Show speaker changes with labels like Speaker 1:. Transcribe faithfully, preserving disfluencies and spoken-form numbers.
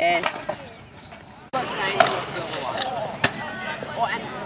Speaker 1: Yes. What's the name of the silver one? Oh, and